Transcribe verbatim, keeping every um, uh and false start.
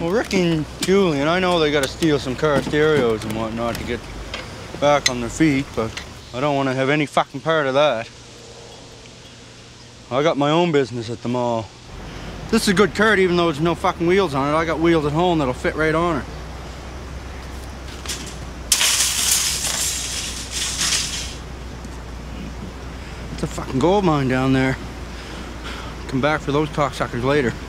Well, Ricky and Julian, I know they gotta steal some car stereos and whatnot to get back on their feet, but I don't want to have any fucking part of that. I got my own business at the mall. This is a good cart even though there's no fucking wheels on it. I got wheels at home that'll fit right on her. It's a fucking gold mine down there. Come back for those cocksuckers later.